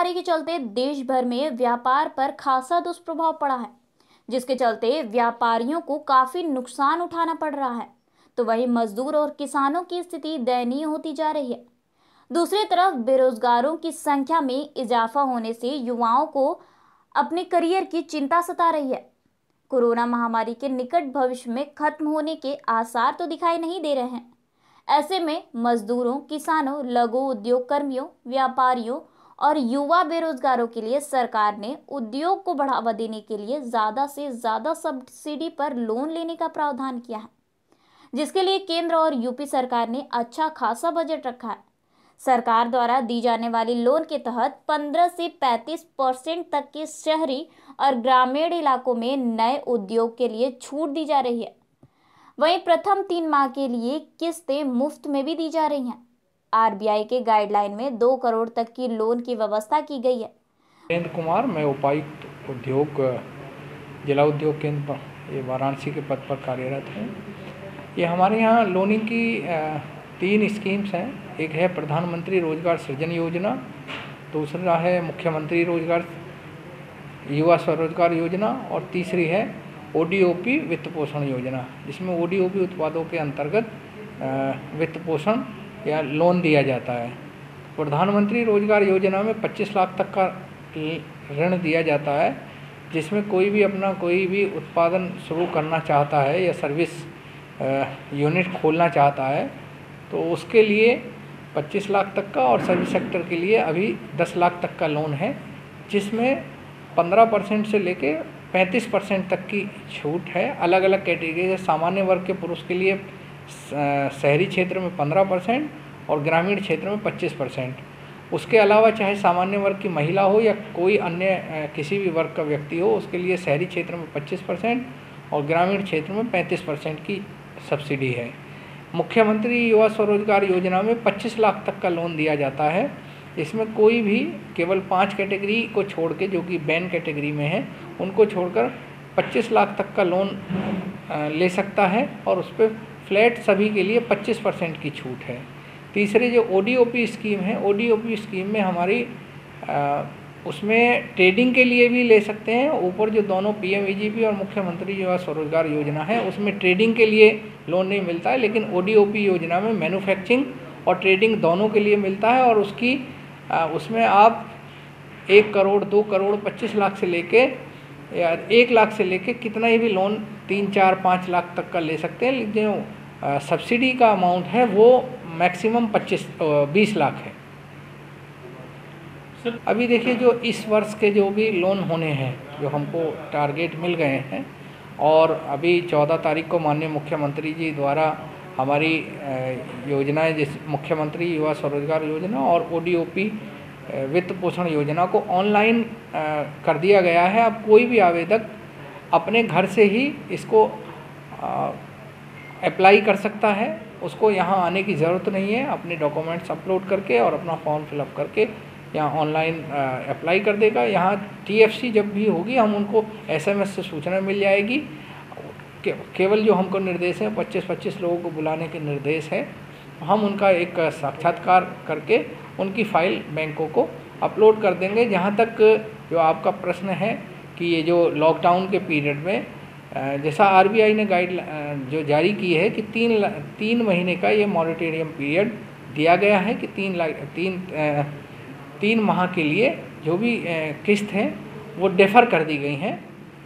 महामारी के चलते देश भर में व्यापार पर खासा दुष्प्रभाव पड़ा है, जिसके चलते व्यापारियों को काफी नुकसान उठाना पड़ रहा है। तो वहीं मजदूर और किसानों की स्थिति दयनीय होती जा रही है। दूसरी तरफ बेरोजगारों की संख्या में इजाफा होने से युवाओं को अपने करियर की चिंता सता रही है। कोरोना महामारी के निकट भविष्य में खत्म होने के आसार तो दिखाई नहीं दे रहे हैं। ऐसे में मजदूरों, किसानों, लघु उद्योग कर्मियों, व्यापारियों और युवा बेरोजगारों के लिए सरकार ने उद्योग को बढ़ावा देने के लिए ज्यादा से ज्यादा सब्सिडी पर लोन लेने का प्रावधान किया है, जिसके लिए केंद्र और यूपी सरकार ने अच्छा खासा बजट रखा है। सरकार द्वारा दी जाने वाली लोन के तहत 15 से 35% तक के शहरी और ग्रामीण इलाकों में नए उद्योग के लिए छूट दी जा रही है। वहीं प्रथम 3 माह के लिए किस्तें मुफ्त में भी दी जा रही हैं। आरबीआई के गाइडलाइन में 2 करोड़ तक की लोन की व्यवस्था की गई है। वीरेंद्र कुमार, मैं उपायुक्त उद्योग जिला उद्योग केंद्र ये वाराणसी के पद पर कार्यरत हूँ। ये हमारे यहाँ लोनिंग की 3 स्कीम्स हैं। एक है प्रधानमंत्री रोजगार सृजन योजना, दूसरा है मुख्यमंत्री रोजगार युवा स्वरोजगार योजना और तीसरी है ओडीओपी वित्त पोषण योजना, जिसमें ओडीओपी उत्पादों के अंतर्गत वित्त पोषण या लोन दिया जाता है। प्रधानमंत्री रोजगार योजना में 25 लाख तक का ऋण दिया जाता है, जिसमें कोई भी उत्पादन शुरू करना चाहता है या सर्विस यूनिट खोलना चाहता है तो उसके लिए 25 लाख तक का, और सर्विस सेक्टर के लिए अभी 10 लाख तक का लोन है, जिसमें 15% से लेके 35% तक की छूट है। अलग अलग कैटेगरी है। सामान्य वर्ग के पुरुष के लिए शहरी क्षेत्र में 15% और ग्रामीण क्षेत्र में 25%। उसके अलावा चाहे सामान्य वर्ग की महिला हो या कोई अन्य किसी भी वर्ग का व्यक्ति हो, उसके लिए शहरी क्षेत्र में 25% और ग्रामीण क्षेत्र में 35% की सब्सिडी है। मुख्यमंत्री युवा स्वरोजगार योजना में 25 लाख तक का लोन दिया जाता है। इसमें कोई भी केवल 5 कैटेगरी को छोड़ के, जो कि बैन कैटेगरी में है, उनको छोड़कर 25 लाख तक का लोन ले सकता है और उस पर फ्लैट सभी के लिए 25% की छूट है। तीसरी जो ओडीओपी स्कीम है, ओडीओपी स्कीम में हमारी उसमें ट्रेडिंग के लिए भी ले सकते हैं। ऊपर जो दोनों पीएमईजीपी और मुख्यमंत्री युवा स्वरोजगार योजना है, उसमें ट्रेडिंग के लिए लोन नहीं मिलता है, लेकिन ओडीओपी योजना में मैन्युफैक्चरिंग और ट्रेडिंग दोनों के लिए मिलता है। और उसमें आप 1 करोड़, 2 करोड़, 25 लाख से लेके या 1 लाख से लेके कितना ही भी लोन 3, 4, 5 लाख तक का ले सकते हैं। लेकिन जो सब्सिडी का अमाउंट है वो मैक्सिमम 20 लाख है। अभी देखिए, जो इस वर्ष के जो भी लोन होने हैं, जो हमको टारगेट मिल गए हैं, और अभी 14 तारीख को माननीय मुख्यमंत्री जी द्वारा हमारी योजनाएं, जैसे मुख्यमंत्री युवा स्वरोजगार योजना और ओडीओपी वित्त पोषण योजना को ऑनलाइन कर दिया गया है। अब कोई भी आवेदक अपने घर से ही इसको अप्लाई कर सकता है। उसको यहाँ आने की ज़रूरत नहीं है। अपने डॉक्यूमेंट्स अपलोड करके और अपना फॉर्म फिलअप करके यहाँ ऑनलाइन अप्लाई कर देगा। यहाँ टीएफसी जब भी होगी, हम उनको एसएमएस से सूचना मिल जाएगी। केवल जो हमको निर्देश है, 25-25 लोगों को बुलाने के निर्देश है। हम उनका एक साक्षात्कार करके उनकी फ़ाइल बैंकों को अपलोड कर देंगे। जहाँ तक जो आपका प्रश्न है कि ये जो लॉकडाउन के पीरियड में, जैसा आरबीआई ने जो जारी की है कि 3 महीने का ये मॉनिटरियम पीरियड दिया गया है कि 3 माह के लिए जो भी किस्त हैं वो डेफर कर दी गई हैं।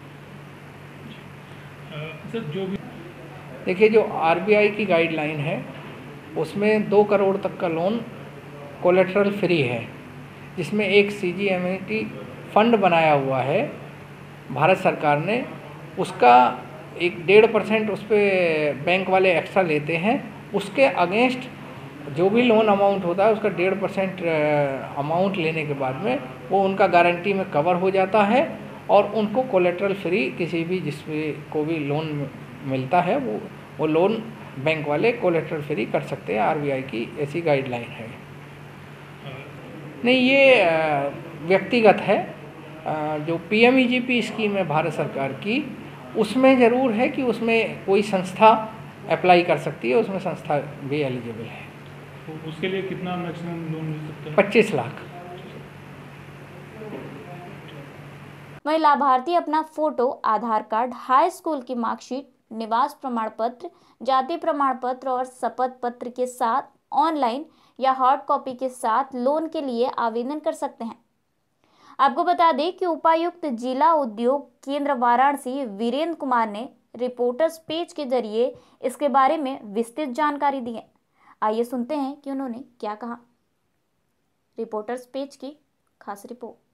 देखिए, जो आरबीआई की गाइडलाइन है उसमें 2 करोड़ तक का लोन कोलेटरल फ्री है, जिसमें एक सीजीएमएटी फंड बनाया हुआ है भारत सरकार ने। उसका 1.5% उस पर बैंक वाले एक्स्ट्रा लेते हैं। उसके अगेंस्ट जो भी लोन अमाउंट होता है, उसका 1.5% अमाउंट लेने के बाद में वो उनका गारंटी में कवर हो जाता है और उनको कोलेटरल फ्री किसी भी को भी लोन मिलता है वो लोन बैंक वाले कोलेटरल फ्री कर सकते हैं। आरबीआई की ऐसी गाइडलाइन है। नहीं, ये व्यक्तिगत है। जो पीएमईजीपी स्कीम है भारत सरकार की, उसमें ज़रूर है कि उसमें कोई संस्था अप्लाई कर सकती है, उसमें संस्था भी एलिजिबल है। तो उसके लिए कितना मैक्सिमम लोन मिल सकता है? 25 लाख। वहीं लाभार्थी अपना photo, Aadhaar card, high school की मार्कशीट, निवास प्रमाण पत्र, जाति प्रमाण पत्र और शपथ पत्र के साथ ऑनलाइन या हार्ड कॉपी के साथ लोन के लिए आवेदन कर सकते हैं। आपको बता दें कि उपायुक्त जिला उद्योग केंद्र वाराणसी वीरेंद्र कुमार ने रिपोर्टर्स पेज के जरिए इसके बारे में विस्तृत जानकारी दी है। आइए सुनते हैं कि उन्होंने क्या कहा। रिपोर्टर्स पेज की खास रिपोर्ट।